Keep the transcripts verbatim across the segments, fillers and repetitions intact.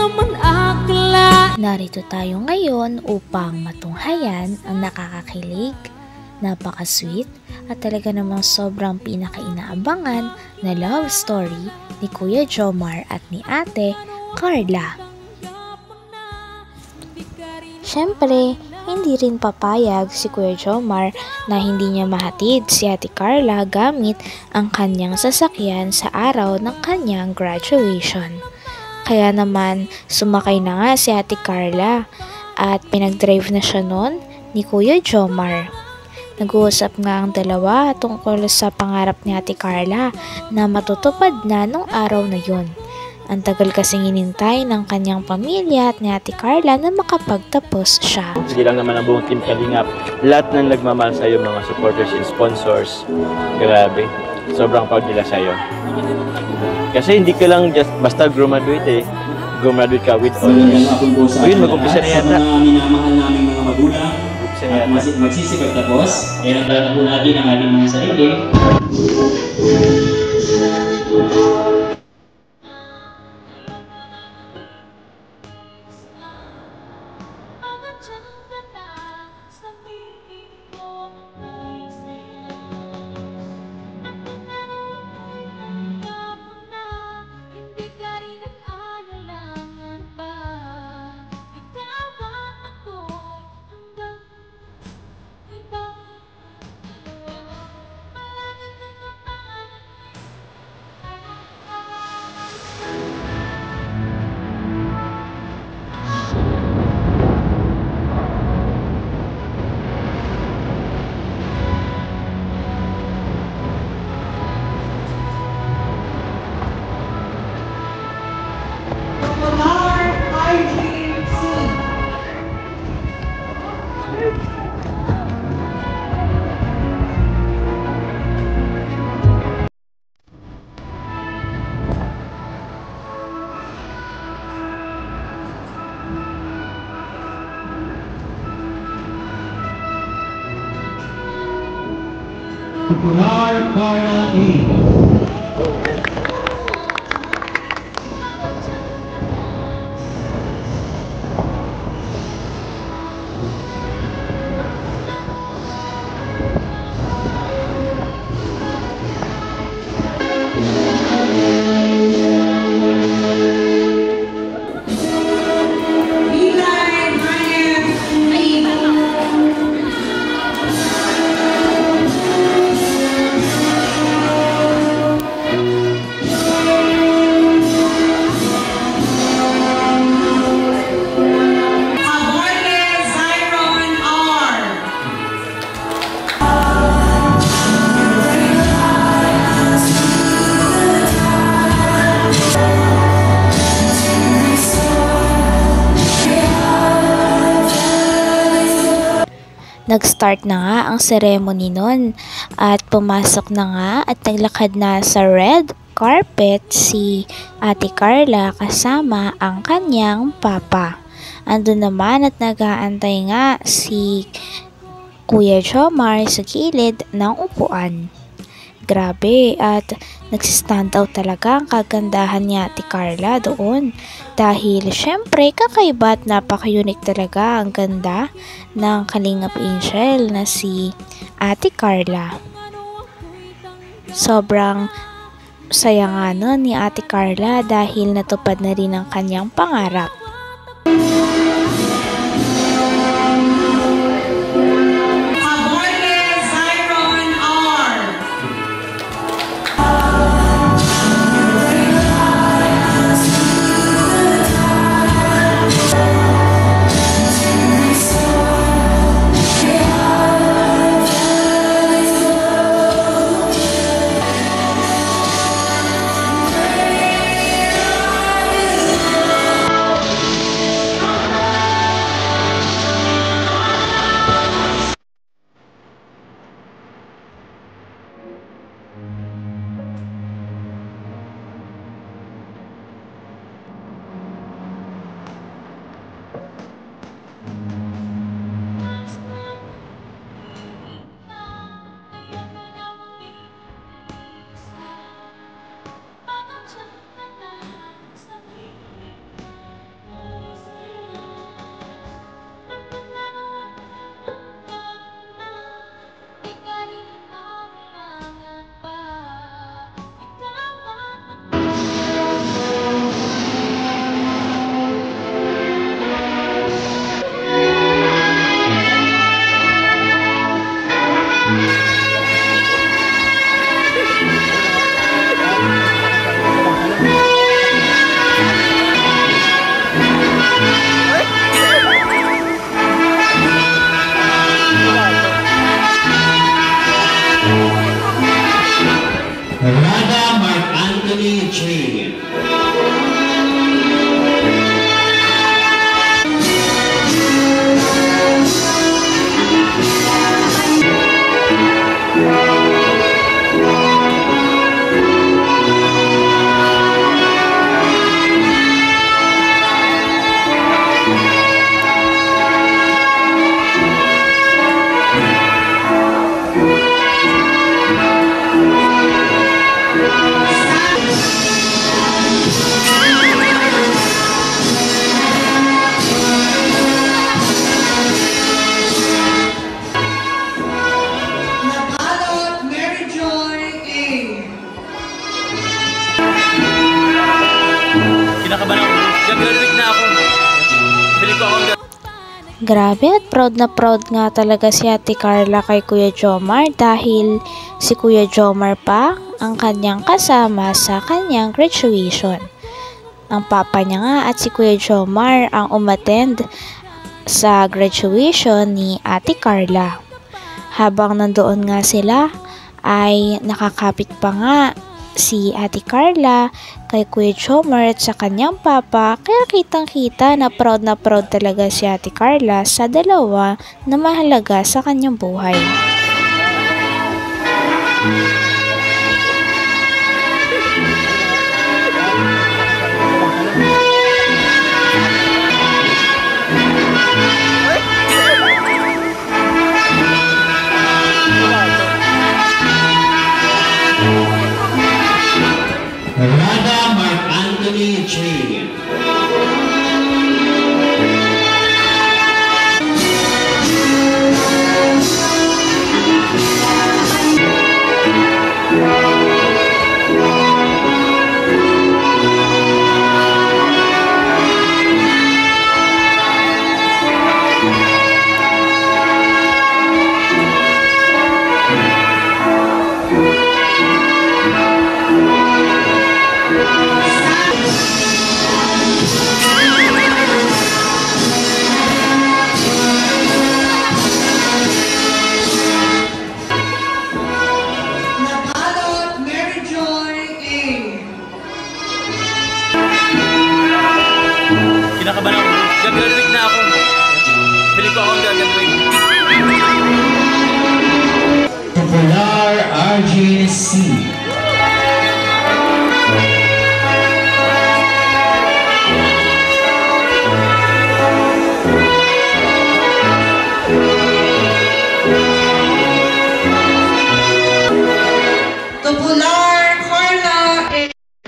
naman akala. Narito tayo ngayon upang matunghayan ang nakakakilig, napaka-sweet at talaga namang sobrang pinaka-inaabangan na love story ni Kuya Jomar at ni Ate Carla. Siyempre, hindi rin papayag si Kuya Jomar na hindi niya mahatid si Ate Carla gamit ang kanyang sasakyan sa araw ng kanyang graduation. Kaya naman sumakay na nga si Ate Carla at pinag-drive na siya noon ni Kuya Jomar. Nag-uusap nga ang dalawa tungkol sa pangarap ni Ate Carla na matutupad na nung araw na yun. Ang tagal kasing hinintay ng kanyang pamilya at ni Ate Carla na makapagtapos siya. Sige lang naman ang buong Team Kalingap. Lahat ng nagmamahal sa'yo, mga supporters and sponsors. Grabe. Sobrang proud nila sa'yo. Kasi hindi ka lang just basta graduate eh. Graduate ka with all. So yun, mag-umpisa na yata. Sa mga minamahal namin mga magulang at magsisikap tapos. Kaya nagdala po natin ang ating mga sarili. Popular Carla A. Nag-start na nga ang ceremony nun at pumasok na nga at naglakad na sa red carpet si Ate Carla kasama ang kanyang papa. Andun naman at nag-aantay nga si Kuya Jomar sa gilid ng upuan. Grabe at nagsistand out talaga ang kagandahan ni Ate Carla doon. Dahil syempre kakaiba at napaka-unique talaga ang ganda ng Kalingap Angel na si Ate Carla. Sobrang saya nga nun ni Ate Carla dahil natupad na rin ang kanyang pangarap. Nabalot Mary Joy A. Kinakabahan ako. Gag-graduate na ako. Pili ko akong Grabe at proud na proud nga talaga si Ate Carla kay Kuya Jomar dahil si Kuya Jomar pa ang kanyang kasama sa kanyang graduation. Ang papa niya nga at si Kuya Jomar ang umattend sa graduation ni Ate Carla. Habang nandoon nga sila ay nakakapit pa nga si Ate Carla kay Kuya Jomar at sa kanyang papa, kaya kitang kita na proud na proud talaga si Ate Carla sa dalawa na mahalaga sa kanyang buhay. Rada Mark Anthony J. Nabalot Mary Joy A. Kinakabahan ako. Gag-graduate na ako. Pili ko akong gag-graduate. Popular R J C. Popular Carla A.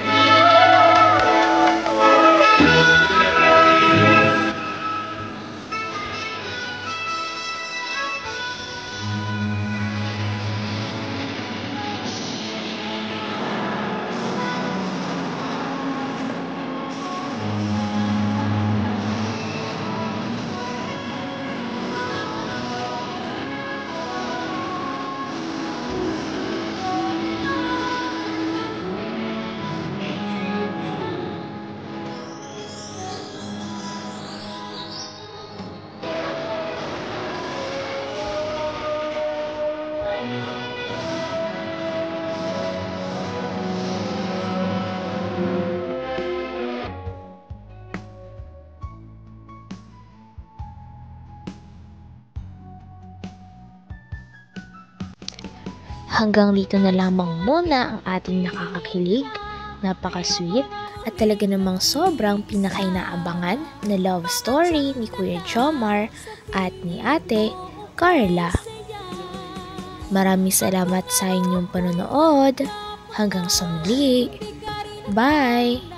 Hanggang dito na lamang muna ang ating nakakakilig, napaka-sweet at talaga namang sobrang pinakainaabangan na love story ni Kuya Jomar at ni Ate Carla. Maraming salamat sa inyong panonood. Hanggang sa muli. Bye!